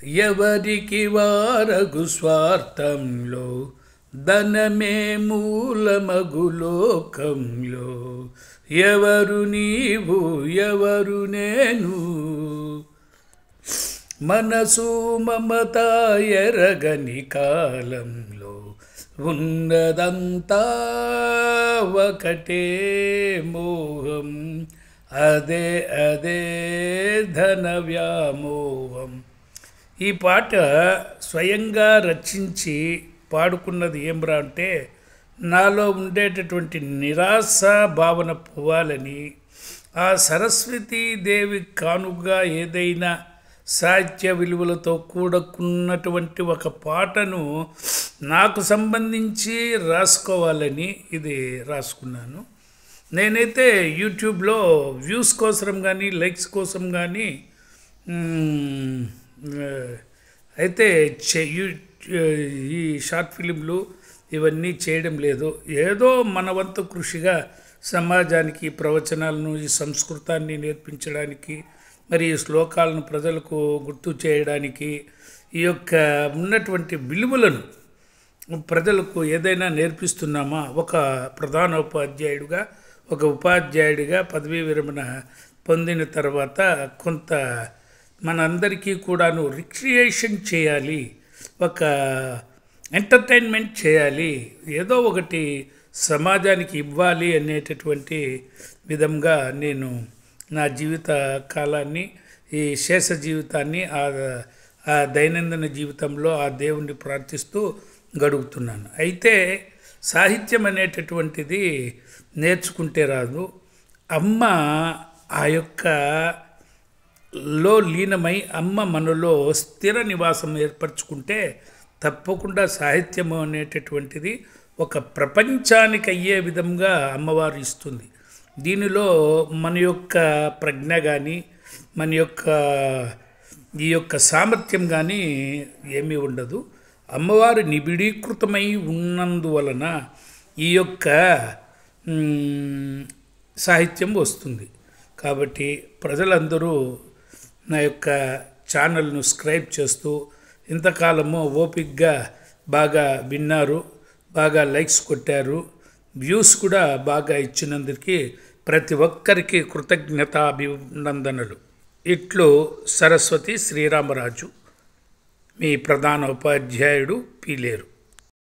ఎవరికి వారగు స్వార్థంలో ధనమే మూలమగు లోకంలో ఎవరు నీవు ఎవరు నేను మనసు మమత ఎరగని కాలంలో ఉన్నదంతా ఒకటే మోహం అదే అదే ధన వ్యామోహం. ఈ పాట స్వయంగా రచించి పాడుకున్నది ఏమ్రా అంటే నాలో ఉండేటటువంటి నిరాశ భావన పోవాలని ఆ సరస్వతీదేవి కానుగా ఏదైనా సాహిత్య విలువలతో కూడుకున్నటువంటి ఒక పాటను నాకు సంబంధించి రాసుకోవాలని ఇది రాసుకున్నాను. నేనైతే యూట్యూబ్లో వ్యూస్ కోసం కానీ లైక్స్ కోసం కానీ అయితే ఈ షార్ట్ ఫిలింలు ఇవన్నీ చేయడం లేదు. ఏదో మన వంతు కృషిగా సమాజానికి ప్రవచనాలను ఈ సంస్కృతాన్ని నేర్పించడానికి మరి ఈ శ్లోకాలను ప్రజలకు గుర్తు చేయడానికి ఈ యొక్క ఉన్నటువంటి విలువలను ప్రజలకు ఏదైనా నేర్పిస్తున్నామా ఒక ప్రధానోపాధ్యాయుడిగా ఒక ఉపాధ్యాయుడిగా పదవీ విరమణ పొందిన తర్వాత కొంత మనందరికీ కూడాను రిక్రియేషన్ చేయాలి, ఒక ఎంటర్టైన్మెంట్ చేయాలి, ఏదో ఒకటి సమాజానికి ఇవ్వాలి అనేటటువంటి విధంగా నేను నా జీవిత కాలాన్ని ఈ శేష జీవితాన్ని ఆ దైనందిన జీవితంలో ఆ దేవుణ్ణి ప్రార్థిస్తూ గడుపుతున్నాను. అయితే సాహిత్యం అనేటటువంటిది నేర్చుకుంటే రాదు. అమ్మ ఆ యొక్క లో లీనమై అమ్మ మనలో స్థిర నివాసం ఏర్పరచుకుంటే తప్పకుండా సాహిత్యము అనేటటువంటిది ఒక ప్రపంచానికి అయ్యే విధంగా అమ్మవారు ఇస్తుంది. దీనిలో మన యొక్క ప్రజ్ఞ కానీ మన యొక్క ఈ యొక్క సామర్థ్యం కానీ ఏమీ ఉండదు. అమ్మవారు నిబిడీకృతమై ఉన్నందువలన ఈ యొక్క సాహిత్యం వస్తుంది. కాబట్టి ప్రజలందరూ నా యొక్క ఛానల్ను సబ్స్క్రైబ్ చేస్తూ ఇంతకాలము ఓపికగా బాగా విన్నారు, బాగా లైక్స్ కొట్టారు, వ్యూస్ కూడా బాగా ఇచ్చినందుకు ప్రతి ఒక్కరికి కృతజ్ఞతాభినందనలు. ఇట్లు సరస్వతి శ్రీరామరాజు, మీ ప్రధాన ఉపాధ్యాయుడు పీలేరు.